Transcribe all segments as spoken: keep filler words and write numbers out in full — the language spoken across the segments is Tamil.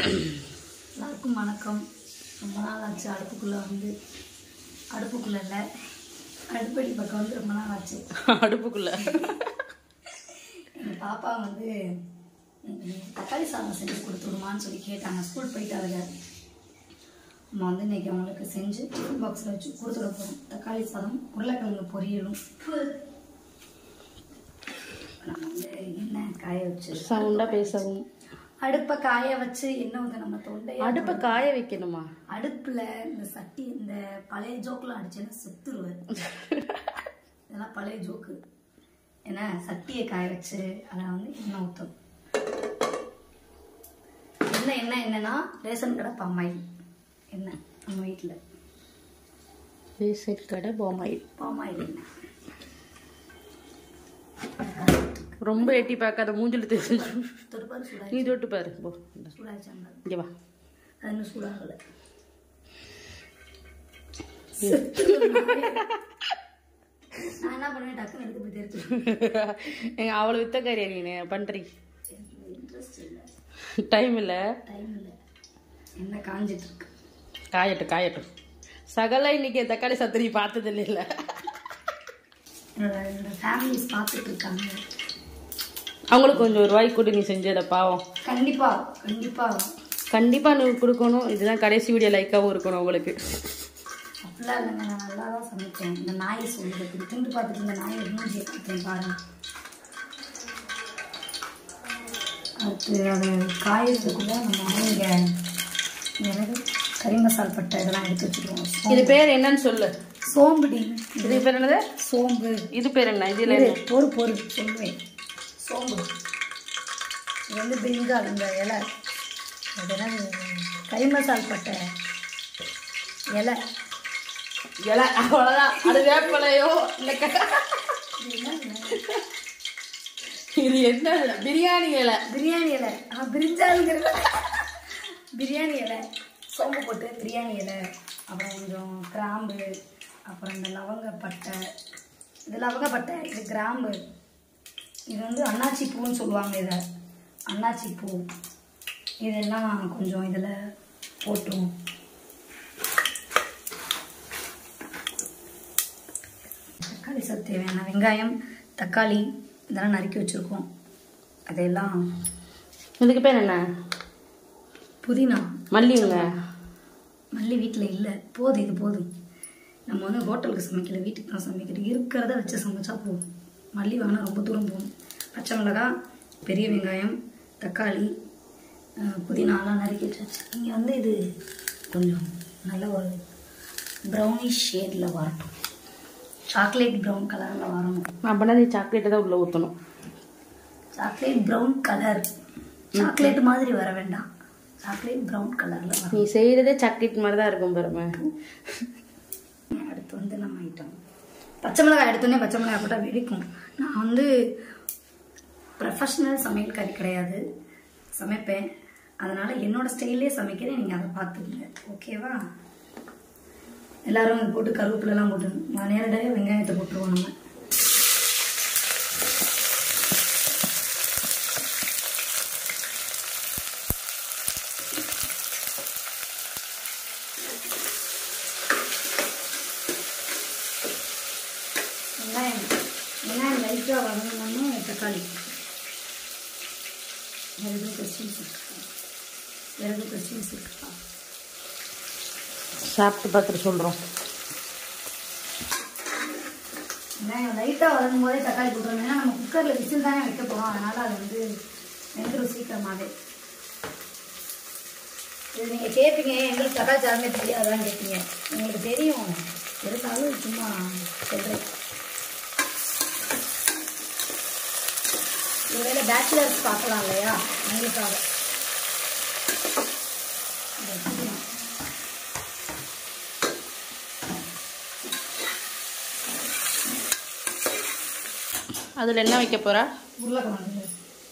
எல்லாருக்கும் வணக்கம். ரொம்ப நாள் ஆச்சு அடுப்புக்குள்ளே வந்து, அடுப்புக்குள்ளே இல்லை அடுப்படி பக்கம் வந்து ரொம்ப நாள் ஆச்சு. அடுப்புக்குள்ளே எங்கள் பாப்பா வந்து தக்காளி சாதம் செஞ்சு கொடுத்துடுமான்னு சொல்லி கேட்டாங்க. ஸ்கூல் போயிட்டாங்க. நம்ம வந்து இன்றைக்கி அவங்களுக்கு செஞ்சு டிஃபன் பாக்ஸில் வச்சு கொடுத்துட போகிறோம். தக்காளி சாதம், உருளைக்கிழங்கு பொரியலும். நம்ம வந்து எண்ணெய் காய வச்சு சவுண்டாக பேசவும், அடுப்பை காய வச்சு என்ன வந்து நம்ம தொண்டை அடுப்பை காய வைக்கணுமா? அடுப்புல இந்த சட்டி இந்த பழைய ஜோக்கெல்லாம் அடிச்சேன்னா செத்துருவேன். இதெல்லாம் பழைய ஜோக்கு. ஏன்னா சட்டியை காய வச்சு அதை வந்து எண்ணெய் ஊற்றும். என்ன எண்ணெய் என்னன்னா ரேஷன் கடை பாமாயில் எண்ணெய். நம்ம வீட்டில் ரேஷன் கடை பாமாயில் பாமாயில் எண்ணெய். ரொம்ப எட்டி பார்க்காத, மூஞ்சில் தெரிஞ்சு தொடுப்பாரு சூடாக. நீ தொட்டு பாரு. போ சூடாச்சாங்க. இங்கே வா. அது இன்னும் சூடாகலை. நான் என்ன பண்ணுவேன், டக்குன்னு எடுத்து போய் தெரிஞ்சு எங்க அவளை வித்தக்காரியா நீ பண்றீ? இன்ட்ரெஸ்ட் இல்லை, டைம் இல்லை, டைம் இல்லை. என்ன காஞ்சிட்டு இருக்கு. காயட்டும் காயட்டும். சகல இன்னைக்கு தக்காளி சத்திரி பார்த்தது இல்லை. என்னோட ஃபேமிலிஸ் பார்த்துட்டு இருக்காங்க. அவங்களுக்கு கொஞ்சம் ஒரு ரூபாய் கூட நீ செஞ்சத பாவம். கண்டிப்பா கண்டிப்பா கண்டிப்பா நீ கொடுக்கணும். இதுதான் கடைசி வீடியோ லைக்காகவும் இருக்கணும் உங்களுக்கு. அப்படிலாம் இல்லைங்க, நான் நல்லா தான் சமைப்பேன். இந்த நாயை சொல்லுறது திண்டு பார்த்துட்டு இந்த நாயை மூஞ்சியை பார்த்தேன் பாருங்க. அடுத்து அது காயறதுக்குள்ள நம்ம இங்கே நிறைய கறி மசால் பட்டை இதெல்லாம் எடுத்து வச்சுருவோம். இது பேர் என்னன்னு சொல்லு. சோம்புடி. இது பேர் என்னது? சோம்பு. இது பேர் என்ன? இதுல பொறு பொறு சொல்லுவேன். சோம்பு. இது வந்து பிரிஞ்சால் இந்த இலை. அது என்ன கறி மசால் பட்டை இலை. இலை அவ்வளோதான். அது வேப்பலையோ இல்லை. இது என்ன? பிரியாணி இலை. பிரியாணி இலை. ஆ பிரிஞ்சாலுங்கிறது பிரியாணி இலை. சோம்பு போட்டு பிரியாணி இலை, அப்புறம் கொஞ்சம் கிராம்பு, அப்புறம் இந்த லவங்கப்பட்டை. இது லவங்கப்பட்டை, இது கிராம்பு. இது வந்து அன்னாச்சி பூன்னு சொல்லுவாங்க. இதை அன்னாச்சி பூ. இதெல்லாம் கொஞ்சம் இதில் போட்டுருவோம். தக்காளி சாதம் தேவையான வெங்காயம், தக்காளி இதெல்லாம் நறுக்கி வச்சுருக்கோம். அதையெல்லாம். இதுக்கு பேர் என்ன? புதினா. மல்லிங்க. மல்லி வீட்டில் இல்லை, போதும். இது போதும். நம்ம வந்து ஹோட்டலுக்கு சமைக்கல, வீட்டுக்கு தான் சமைக்கிறோம். இருக்கிறத வச்சு சமைச்சா போதும். மல்லி வாங்கினா ரொம்ப தூரம் போகும். பச்சை மிளகாய், பெரிய வெங்காயம், தக்காளி, புதினாலாம் நறுக்கி வச்சு. இங்கே வந்து இது கொஞ்சம் நல்ல ஒரு ப்ரௌனிஷ் ஷேடில் வரட்டும். சாக்லேட் ப்ரௌன் கலரில் வரணும். அப்படின்னா நீ சாக்லேட்டை தான் உள்ளே ஊற்றணும். Chocolate brown colour. சாக்லேட் மாதிரி வர வேண்டாம், சாக்லேட் ப்ரௌன் கலரில் வரும். நீ செய்கிறதே சாக்லேட் மாதிரி தான் இருக்கும் பாருமா. அடுத்து வந்து நம்ம ஐட்டம் பச்சை மிளகாய். எடுத்தோடனே பச்சை மிளகாய் போட்டால் வெடிக்கும். நான் வந்து ப்ரொஃபஷ்னல் சமையல்காரி கிடையாது, சமைப்பேன். அதனால் என்னோடய ஸ்டைல்லே சமைக்கிறேன். நீங்கள் அதை பார்த்துக்கங்க, ஓகேவா? எல்லோரும் போட்டு கருவேப்பிலெல்லாம் போட்டு நான் நேரடியாக வெங்காயத்தை போட்டுருவோம். நம்ம வெங்காயம் வெங்காயம் லைட்டாக வதங்கணும்னா தக்காளி. வேறு எதுவும் கொஸ்டின்ஸ் இருக்கா? வேறு எதுவும் கொஸ்டின்ஸ் இருக்கா? சாப்பிட்டு பார்த்துட்டு சொல்கிறோம். வெங்காயம் லைட்டாக வதங்கும் போதே தக்காளி போட்டுருவோம். ஏன்னா நம்ம குக்கரில் விசில் தானே வைக்க போகிறோம். அதனால் அது வந்து வெந்துடும் சீக்கிரமாகவே. இது நீங்கள் கேட்பீங்க, எங்களுக்கு தக்காளி சாதமே தெரியாதான்னு கேட்பீங்க. எங்களுக்கு தெரியும், இருந்தாலும் சும்மா சொல்கிறேன். ஒருவேளை பேச்சுலர்ஸ் பார்க்கலாம் இல்லையா, எங்களுக்காக. அதில் என்ன வைக்க போகிறா? உருளைக்கிழங்கு.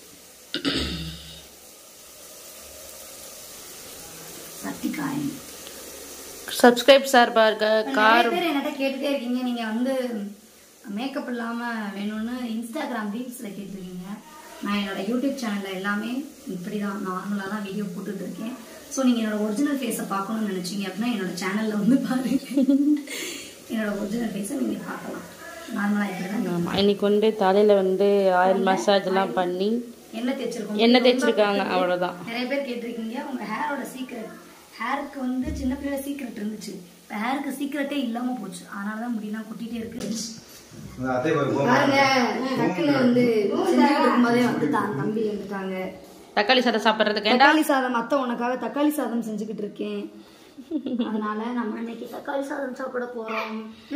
சட்டிக்காய். சப்ஸ்கிரைப் சார் பாருங்க. கார் பேர் என்கிட்ட கேட்டுட்டே இருக்கீங்க, நீங்கள் வந்து மேக்கப் இல்லாமல் வேணும்னு இன்ஸ்டாகிராம் ரீல்ஸில் கேட்டுருக்கீங்க. நான் என்னோட யூடியூப் சேனலில் எல்லாமே இப்படி தான் நார்மலாக தான் வீடியோ போட்டுட்டு இருக்கேன். ஸோ நீங்கள் என்னோட ஒரிஜினல் ஃபேஸை பார்க்கணும்னு நினச்சிங்க அப்படின்னா என்னோட சேனலில் வந்து பாருங்க, என்னோட ஒரிஜினல் ஃபேஸை நீங்கள் பார்க்கலாம். நார்மலாக இப்படி தான். ஆமாம், இன்னைக்கு வந்து தலையில் வந்து ஆயில் மசாஜ்லாம் பண்ணி எண்ணெய் தேய்ச்சிருக்கோம். எண்ணெய் தேய்ச்சிருக்காங்க, அவ்வளோதான். நிறைய பேர் கேட்டிருக்கீங்க உங்கள் ஹேரோட சீக்ரெட். ஹேருக்கு வந்து சின்ன பிள்ளைல சீக்ரெட் இருந்துச்சு, இப்போ ஹேருக்கு சீக்ரெட்டே இல்லாமல் போச்சு. அதனால தான் முடியெல்லாம் கொட்டிகிட்டே இருக்கு. பாருங்க, டக்குன்னு வந்து செஞ்சுக்கிட்டு இருக்கும்போதே வந்து தான் தம்பி வந்துட்டாங்க. தக்காளி சாதம் சாப்பிட்றதுக்கு தக்காளி சாதம் அத்தை உனக்காக தக்காளி சாதம் செஞ்சுக்கிட்டு இருக்கேன். அதனால நம்ம இன்னைக்கு தக்காளி சாதம் சாப்பிட போறோம்.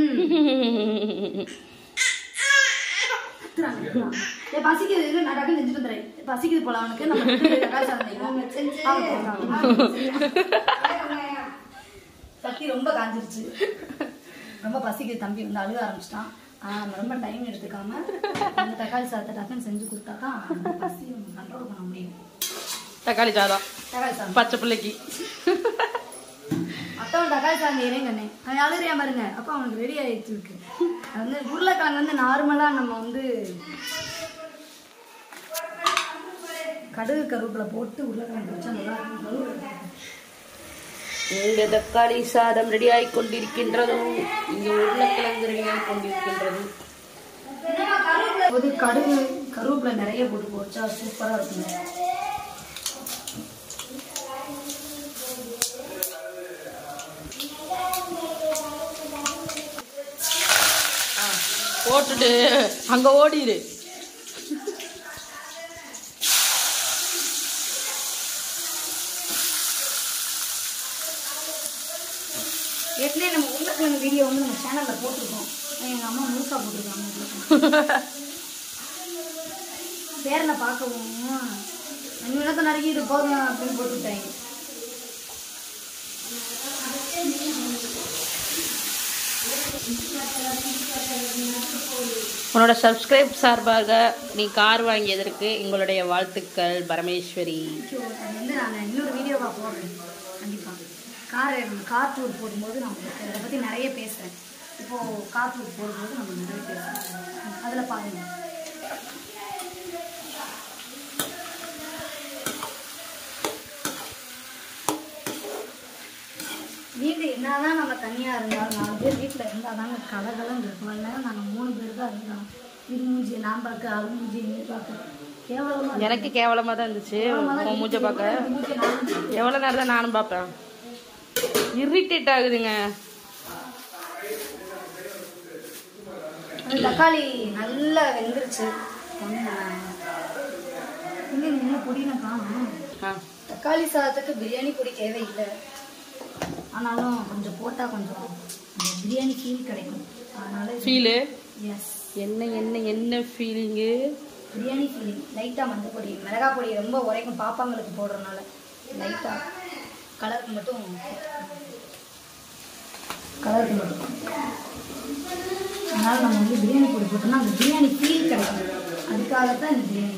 பசிக்குது, நான் டக்குன்னு செஞ்சுட்டு வந்துடுறேன். பசிக்குது போல அவனுக்கு, நம்ம தக்காளி சாதம் சக்தி ரொம்ப காஞ்சிருச்சு, ரொம்ப பசிக்குது. தம்பி வந்து அழுக ஆரம்பிச்சிட்டான். ஆஹ் நம்ம ரொம்ப டைம் எடுத்துக்காம அந்த தக்காளி சாதத்தை டக்குன்னு செஞ்சு கொடுத்தா தான் அந்த பசி நம்ம கண்ட்ரோல் பண்ண முடியும். தக்காளி சாதம் தக்காளி சாதம் பச்சை பிள்ளைக்கு அத்தவன் தக்காளி சாதம் இறங்கண்ணே அவன் அழுறியா பாருங்க. அப்போ அவனுக்கு ரெடி ஆயிடுச்சு இருக்கு. அது வந்து உருளைக்கிழங்கு வந்து நார்மலா நம்ம வந்து கடுகு கருவேப்பிலை போட்டு உருளைக்கிழங்கு வச்சா நல்லா இருக்கும். இங்க தக்காளி சாதம் ரெடி ஆகி கொண்டிருக்கின்றது, இங்க உருளைக்கிழங்கு ரெடி ஆகி கொண்டிருக்கின்றது. கடுகு கருவேப்பிலை நிறைய போட்டு போச்சா சூப்பரா இருக்குங்க. போட்டுட்டு அங்க ஓடிடு. ஏற்கனவே நம்ம உருளைக்கிழங்கு வீடியோ வந்து நம்ம சேனல்ல போட்டிருக்கோம். எங்க அம்மா முழுசா போட்டிருக்காங்க. பேரனை பார்க்கவும் அஞ்சு நிலத்தை நறுக்கி இது போதும் அப்படின்னு போட்டுவிட்டாங்க. உன்னோட சப்ஸ்கிரைப் சார்பாக நீ கார் வாங்கியதற்கு எங்களுடைய வாழ்த்துக்கள் பரமேஸ்வரி. அது வந்து நான் இன்னொரு வீடியோவாக போடுறேன் கண்டிப்பாக. கார் கார் டூர் போடும்போது நான் அதை பற்றி நிறைய பேசுகிறேன். இப்போது கார் டூர் போடும்போது நம்ம நிறைய பேசுகிறேன், அதில் பாருங்கள். வீட்டில் என்னதான் நம்ம தனியாக இருந்தாலும் நாலு பேர் வீட்டில் இருந்தால் தாங்க கலகலம் இருக்கும். இல்லைன்னா நாங்கள் மூணு பேர் தான் இருந்தோம். இது மூஞ்சி நான் பார்க்க, அது மூஞ்சி நீ பார்க்க கேவலமாக. எனக்கு கேவலமாக தான் இருந்துச்சு மூஞ்ச பார்க்க. எவ்வளோ நேரம் தான் நானும் பார்ப்பேன், இரிட்டேட் ஆகுதுங்க. தக்காளி நல்லா வெந்துருச்சு. என்ன பொடினா காணும். தக்காளி சாதத்துக்கு பிரியாணி பொடி தேவையில்லை, ஆனாலும் கொஞ்சம் போட்டால் கொஞ்சம் பிரியாணி ஃபீல் கிடைக்கும். அதனால ஃபீலு எஸ் என்ன என்ன என்ன ஃபீலிங்கு? பிரியாணி ஃபீலிங். லைட்டாக மஞ்சள் பொடி, மிளகாய் பொடி ரொம்ப உரைக்கும் பாப்பாங்களுக்கு போடுறதுனால லைட்டாக கலருக்கு மட்டும் கலருக்கு மட்டும் அதனால் நம்ம வந்து பிரியாணி பொடி போட்டோம்னா அந்த பிரியாணி ஃபீல் கிடைக்கும். அதுக்காகத்தான் இந்த பிரியாணி.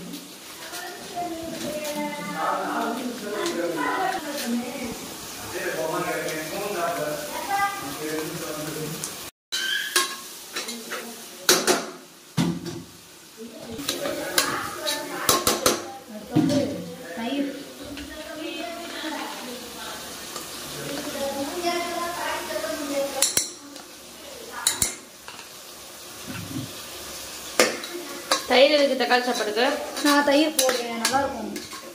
அடுத்து வந்து தயிர். தயிர் இருக்கு தக்காளி சாப்பாடுக்கு. நான் தயிர் போடுவேன், நல்லா இருக்கும்.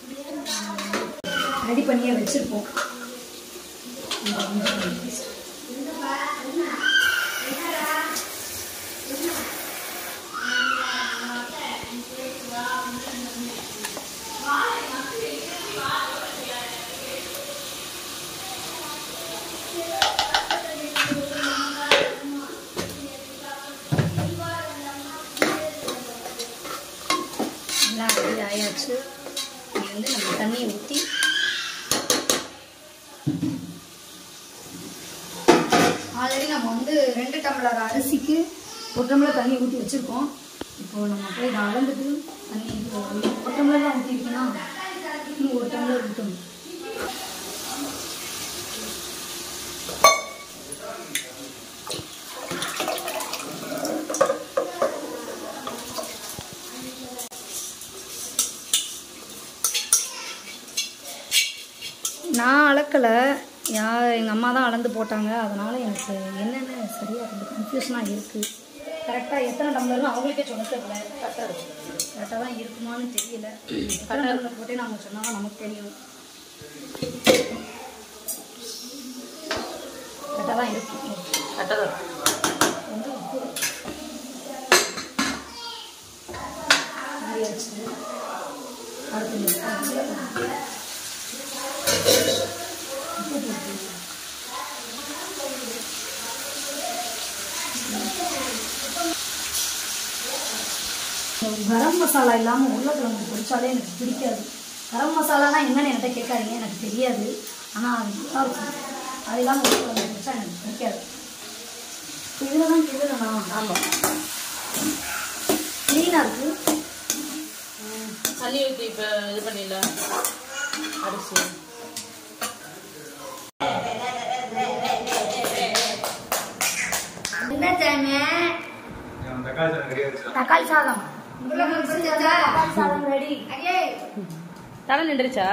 ரெடி பண்ணியே வச்சிருப்போம். எல்லாம் ரெடி ஆயாச்சு. இது வந்து நம்ம தண்ணியை ஊற்றி ஆல்ரெடி நம்ம வந்து ரெண்டு டம்ளர் அரிசிக்கு ஒரு டம்ளர் தண்ணி ஊற்றி வச்சுருக்கோம். இப்போது நம்ம போய் இதை அளந்துட்டு தண்ணி ஒரு டம்ளர் தான் ஊற்றிருக்கோன்னா இன்னும் ஒரு டம்ளர் ஊற்றணும். நான் அளக்கலை, யார் எங்கள் அம்மா தான் அளந்து போட்டாங்க. அதனால் எனக்கு என்னென்ன சரியாக இருக்குது, கன்ஃபியூஷனாக இருக்குது. கரெக்டாக எத்தனை டம்ளர்னு அவங்களுக்கே சொல்ல தெரியல. கரெக்டாக இருக்கும், கரெக்டாக தான் இருக்குமான்னு தெரியல. எத்தனை டம்ளர் போட்டு நாங்கள் சொன்னால் தான் நமக்கு தெரியும். கரெக்டாக தான் இருக்கும், கரெக்டாக தான் வந்து உப்பு ஆறியாச்சு. அடுத்து கரம் மசாலா இல்லாமல் உருளைக்கிழங்கு பொரிச்சாலே எனக்கு பிடிக்காது. கரம் மசாலானா என்னன்னு என்கிட்ட கேட்காதீங்க, எனக்கு தெரியாது. ஆனால் அது நல்லா இருக்கும். அது இல்லாமல் உருளைக்கிழங்கு பொரிச்சா எனக்கு பிடிக்காது. இதில் தான் கிழனா? ஆமாம், க்ளீனாக இருக்குது. தண்ணி ஊற்றி இப்போ இது பண்ணிடல அரிசி. என்ன சேனே? தக்காளி சாதம். தக்காளி சாதம் ரெடி. தலை நின்றுச்சா?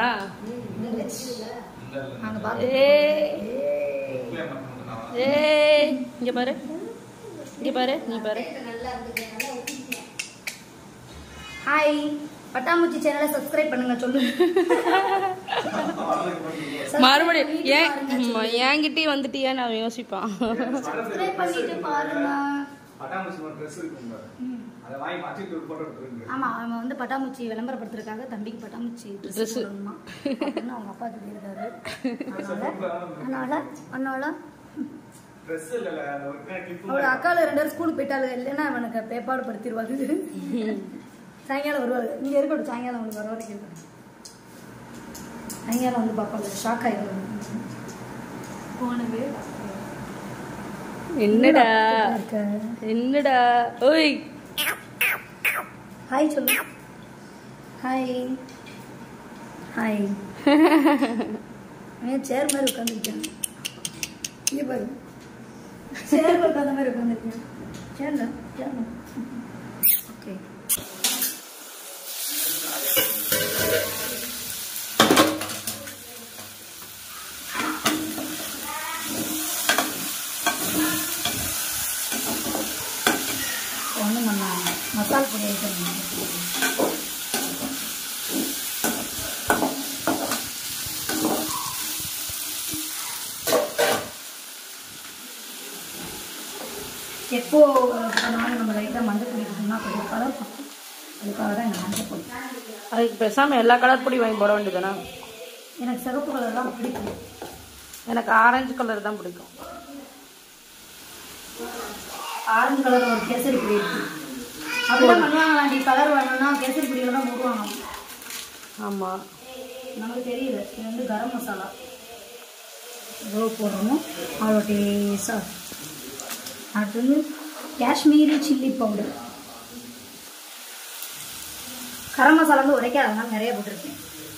ஏ இங்க பாரு, இங்க பாரு, நீ பாரு. ஹாய், பட்டாம்பூச்சி சேனலை சப்ஸ்கிரைப் பண்ணுங்க. சொல்லு மறுபடியும் ஏன் என்கிட்டயே வந்துட்டியா நான் யோசிப்பான். சப்ஸ்கிரைப் பண்ணிட்டு பாருங்க. ஆமா, அவன் வந்து பட்டாம்பூச்சி விளம்பரப்படுத்துறதுக்காக தம்பிக்கு பட்டாம்பூச்சி ட்ரெஸ் வாங்கணுமா அப்படின்னு அவங்க அப்பா சொல்லியிருக்காரு. அதனால அதனால அவளோட அக்கால ரெண்டு பேரும் ஸ்கூலுக்கு போயிட்டாளு, இல்லைன்னா அவனுக்கு பேப்பாடு படுத்திடுவாரு. சாயங்காலம் வருவாரு. இங்க இருக்கட்டும், சாயங்காலம் அவனுக்கு வர வரைக்கும் இருக்கட்டும். சாயங்காலம் வந்து பாப்பாங்க, ஷாக் ஆயிடுவாங்க. போனது என்னடா என்னடா? ஓய் ஹாய் சொல்லு. Hi hi. அவன் சேர் மாதிரி உட்காந்துருக்கான். இங்கே பாரு, சேர் உட்காந்த மாதிரி உட்காந்துருக்கேன். சேர்ந்தா சேர்ந்தா ஓகே. ஒன்றும் நம்ம மசாலா பொடி ஐட்டம் எப்போ பண்ணாலும் நம்ம லைட்டாக மஞ்சள் பொடி சொன்னால் கொஞ்சம் கலர் பார்க்கும். அதுக்காக தான் எனக்கு மஞ்சள் பொடி. அதுக்கு பேசாமல் எல்லா கலர் பொடி வாங்கி போட வேண்டியதுதானே? எனக்கு சிவப்பு கலர் தான் பிடிக்கும். எனக்கு ஆரஞ்சு கலர் தான் பிடிக்கும். ஆரஞ்சு கலர் ஒரு கேசரி பொடி இருக்கு, அப்படிதான் பண்ணுவாங்களாண்டி. கலர் வேணும்னா கேசரி பொடியில் தான் போடுவாங்க. ஆமாம், நமக்கு தெரியல. இது வந்து கரம் மசாலா எவ்வளோ போடுறோமோ அவ்வளோ டேஸ்டாக. அடுத்து வந்து காஷ்மீரி சில்லி பவுடர். கரம் மசாலா வந்து உடைக்காதனால நிறைய போட்டிருக்கேன்.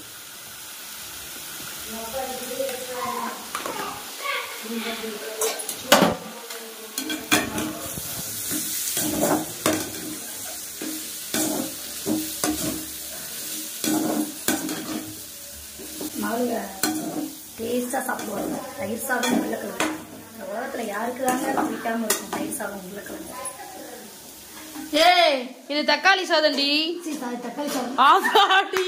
மாவுங்க டேஸ்டாக சாப்பிடுவாங்க. தயிர் சாதம் உருளைக்கிழங்கு. இந்த உலகத்தில் யாருக்கு தாங்க பிடிக்காம இருக்கும் தயிர் சாதம் உருளைக்கிழங்கு. ஏய் இது தக்காளி சாதம்டி. தக்காளி சாதம் ஆமாடி.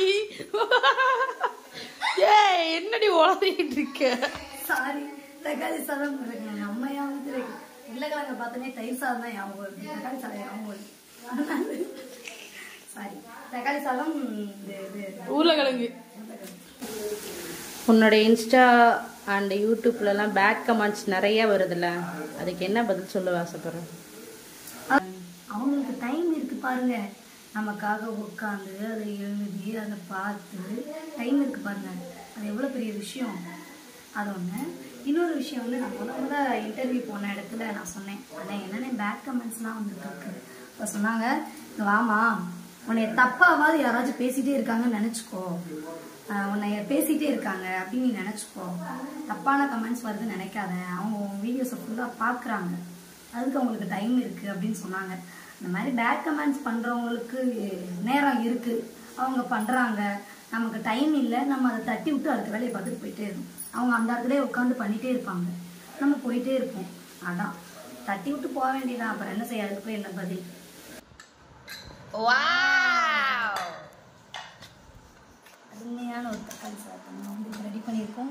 ஏய் என்னடி உளறிட்டு இருக்க? சாரி, தக்காளி சாதம் அம்மையா வந்து உருளைக்கிழங்க பார்த்தோன்னே தயிர் சாதம் தான் ஞாபகம் வருது. தக்காளி சாதம் ஞாபகம் வருது. சாரி, தக்காளி சாதம் உருளைக்கிழங்கு. உன்னோட இன்ஸ்டா அண்ட் யூடியூப்லலாம் பேட் கமெண்ட்ஸ் நிறைய வருதுல்ல, அதுக்கு என்ன பதில் சொல்ல ஆசைப்படுறேன்? அவங்களுக்கு டைம் இருக்கு பாருங்க, நமக்காக உட்காந்து அதை எழுதி அதை பார்த்து டைம் இருக்கு பாருங்க. அது எவ்வளோ பெரிய விஷயம். அது ஒன்று. இன்னொரு விஷயம் வந்து நான் முத முத இன்டர்வியூ போன இடத்துல நான் சொன்னேன், ஆனால் என்னென்ன பேட் கமெண்ட்ஸ்லாம் வந்துட்டு இருக்கு. இப்போ சொன்னாங்க, வாமா உன்னைய தப்பாவது யாராச்சும் பேசிகிட்டே இருக்காங்கன்னு நினச்சிக்கோ, உன்னைய பேசிகிட்டே இருக்காங்க அப்படின்னு நீ நினச்சிக்கோ, தப்பான கமெண்ட்ஸ் வருதுன்னு நினைக்காத, அவங்க உன் வீடியோஸை ஃபுல்லாக பார்க்குறாங்க, அதுக்கு அவங்களுக்கு டைம் இருக்குது அப்படின்னு சொன்னாங்க. இந்த மாதிரி பேட் கமெண்ட்ஸ் பண்ணுறவங்களுக்கு நேரம் இருக்குது, அவங்க பண்ணுறாங்க. நமக்கு டைம் இல்லை, நம்ம அதை தட்டி விட்டு அடுத்த வேலையை பார்த்துட்டு போயிட்டே இருக்கோம். அவங்க அந்த இடத்துல உட்காந்து பண்ணிகிட்டே இருப்பாங்க, நம்ம போயிட்டே இருப்போம். அதான் தட்டி விட்டு போக வேண்டியதான். அப்புறம் என்ன செய்ய, அதுக்கு போய் என்ன பதில்? அருமையான ஒரு தக்காளி சாதம் நம்ம வந்து ரெடி பண்ணியிருக்கோம்.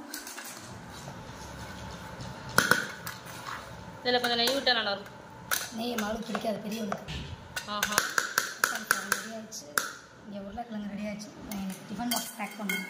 இதில் கொஞ்சம் நெய் விட்டால் நல்லாயிருக்கும். நெய் மாவு பிடிக்காது பெரியவங்களுக்கு. ஆஹா, தக்காளி சாதம் ரெடி ஆயிடுச்சு. இங்கே உருளைக்கிழங்கு ரெடி ஆயிடுச்சு. நான் எனக்கு டிஃபன் பாக்ஸ் பேக் பண்ணுவேன்.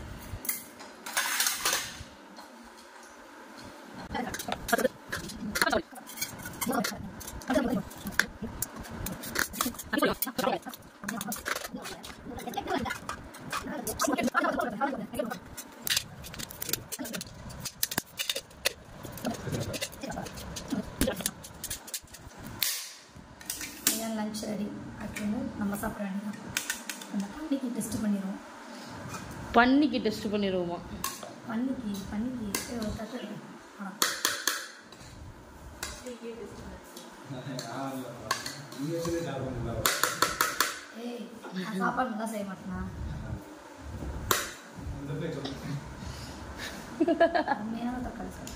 Lunch ready. அடுத்து வந்து நம்ம சாப்பிட வேண்டியதான். நம்ம பன்னிக்கு டெஸ்ட் பண்ணிடுவோம். பன்னிக்கு டெஸ்ட் பண்ணிடுவோமா? பன்னிக்கு பன்னிக்கு ஒரு தட்டு ஆ ஏய், நான் சாப்பாடு நல்லா செய்ய மாட்டேனா? உண்மையான தக்காளி சாதம்.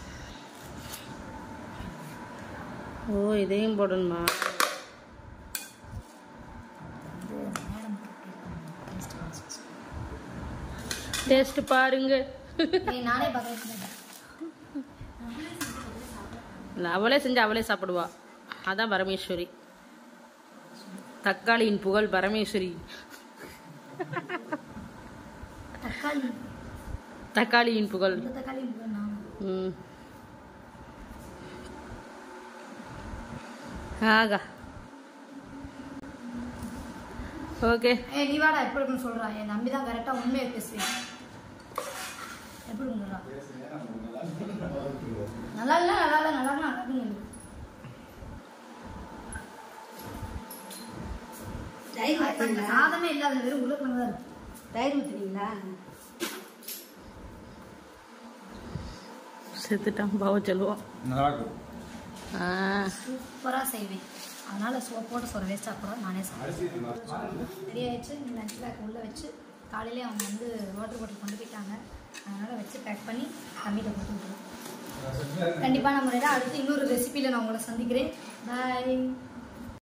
ஓ, இதையும் போடணுமா? டேஸ்ட் பாருங்க. நானே பார்க்க அவளே செஞ்சு அவளே சாப்பிடுவா. அதான் பரமேஸ்வரி. தக்காளியின் புகழ் பரமேஸ்வரி. தக்காளி தக்காளியின் புகழ். தக்காளி ம் ஆகா ஓகே. ஏ நீ வாடா, எப்படி இருக்குன்னு சொல்றா. என் நம்பி தான் கரெக்டாக உண்மையை பேசுவேன். எப்படி இருக்குங்களா? நல்லா இல்லை, நல்லா இல்லை, நல்லா நல்லா சாதமே இல்லை, அதில் வெறும் உருளைக்கிழங்கு தான் இருக்கு. தயிர் ஊற்றுறீங்களா? செத்துட்டான் பாவ சொல்லுவான். சூப்பராக செய்வேன். அதனால் சோ போட்டு சொல்ல வேஸ்ட்டாக கூட நானே சாப்பிடுவேன். ரெடி ஆகிடுச்சு. லஞ்ச் பேக் உள்ளே வச்சு காலையிலே அவங்க வந்து வாட்டர் பாட்டில் கொண்டு போயிட்டாங்க. அதனால் வச்சு பேக் பண்ணி தம்பிகிட்ட கொடுத்து விட்டுருவோம். கண்டிப்பாக நம்ம அடுத்து இன்னொரு ரெசிபியில் நான் உங்களை சந்திக்கிறேன். பாய்.